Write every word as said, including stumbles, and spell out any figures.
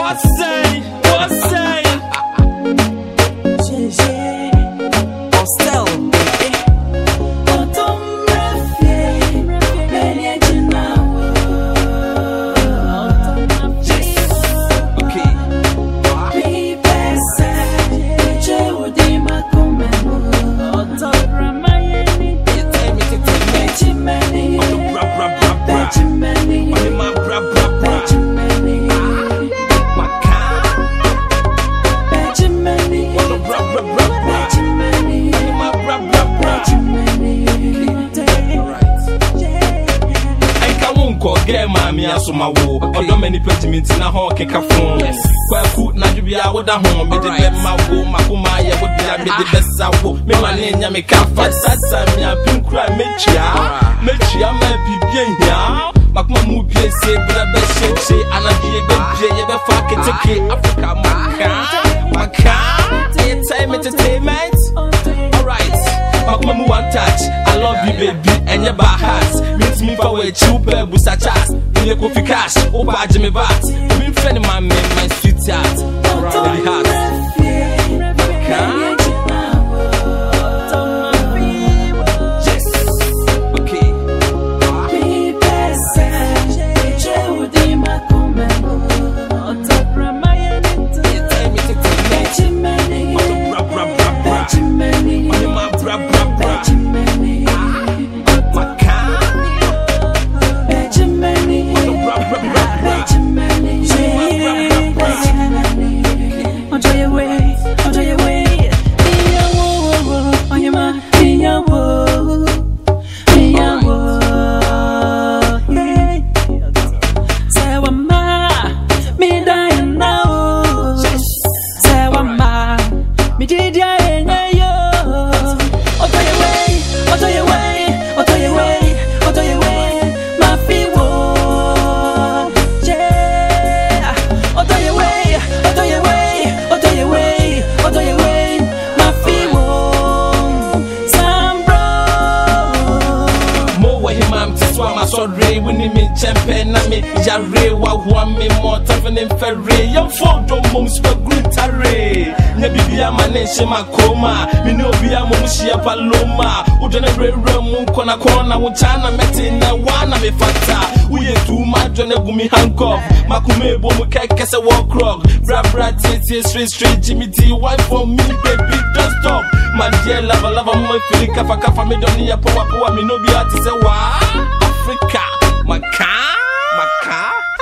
What say? What say? Get mommy as my wo, or do many pentiments in a hawk kick a phone. Quite food, not to be out of home, but the bed my wo, my kumaya would be the best I will. Me my name, ya make a fat sasa, me a pink cry, Metria, Metria, my pipian ya. Macmamu P S A, but I bet shit, say, and I be a good play, ever fuck it, okay, Africa, Maca, Maca, daytime entertainment. Alright, Macmamu one touch, I love you, baby, and your bar hearts. Me for a chupa busa chas, me a coffee cash, over Jimmy Bat. Me friend my man, my sweetheart, really hard. Sorry, when you mean champion, I mean, Jarre, what one me more tough than ferry. Your phone don't move, but good tarry. Maybe I'm a nation, my coma. Me know be a mushia paloma. Who don't ever run corner corner, which China met in a one of a fata. We are too much on a gummy handcuff. Makume Bomuka Cassa walk rock. Bra bra titty, straight straight Jimmy T. Why for me, baby, don't stop. My dear lover, lover, my feeling kafa kafa me don't need a power power. Me no be artist, Africa, Maca, Maca.